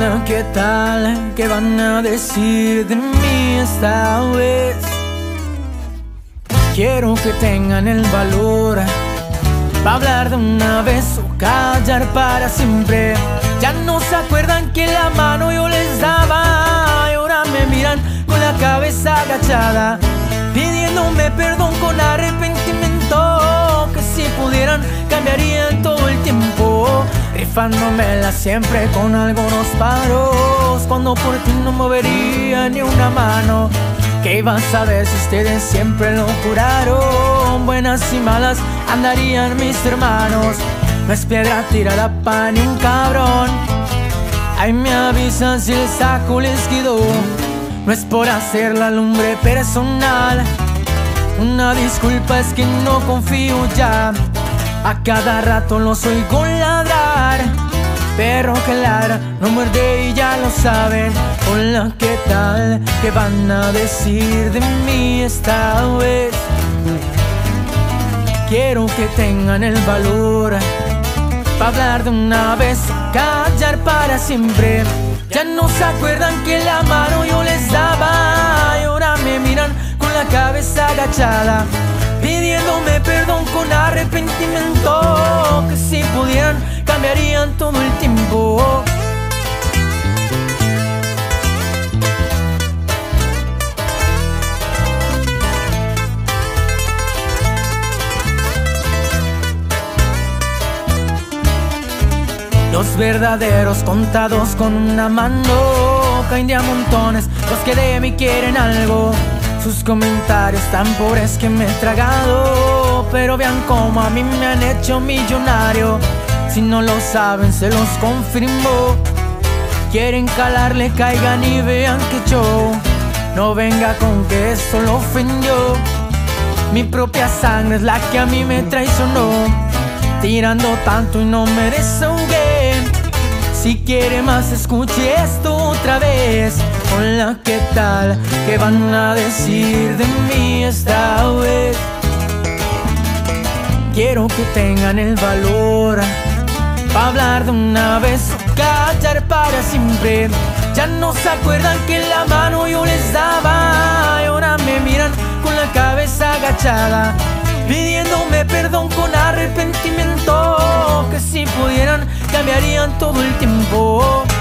Hola, ¿qué tal? ¿Qué van a decir de mí esta vez? Quiero que tengan el valor para hablar de una vez o callar para siempre. Ya no se acuerdan que la mano yo les daba y ahora me miran con la cabeza agachada, pidiéndome perdón con arrepentimiento. Que si pudieran cambiarían todo el tiempo, rifándomela siempre con algunos paros, cuando por ti no movería ni una mano. ¿Qué iban a saber si ustedes siempre lo juraron? Buenas y malas andarían mis hermanos. No es piedra tirada pa' ni un cabrón. Ahí me avisan si el saco les quedó. No es por hacer la lumbre personal, una disculpa, es que no confío ya. A cada rato los oigo ladrar. Perro que ladra no muerde y ya lo saben. Hola, ¿qué tal? ¿Qué van a decir de mí esta vez? Quiero que tengan el valor para hablar de una vez, callar para siempre. Ya no se acuerdan que la mano yo les daba y ahora me miran con la cabeza agachada, pidiéndome perdón con arrepentimiento. Que si pudieran cambiarían todo el tiempo. Los verdaderos contados con una mano, caen de a montones los que de mí quieren algo. Sus comentarios tan pobres que me he tragado, pero vean cómo a mí me han hecho millonario. Si no lo saben se los confirmo. Quieren calarle, caigan y vean que show. No venga con que eso lo ofendió. Mi propia sangre es la que a mí me traicionó, tirando tanto y no merece un game. Si quiere más, escuche esto otra vez. Hola, ¿qué tal? ¿Qué van a decir de mí esta vez? Quiero que tengan el valor para hablar de una vez o callar para siempre. Ya no se acuerdan que la mano yo les daba y ahora me miran con la cabeza agachada, pidiéndome perdón con arrepentimiento. Que si pudieran cambiarían todo el tiempo.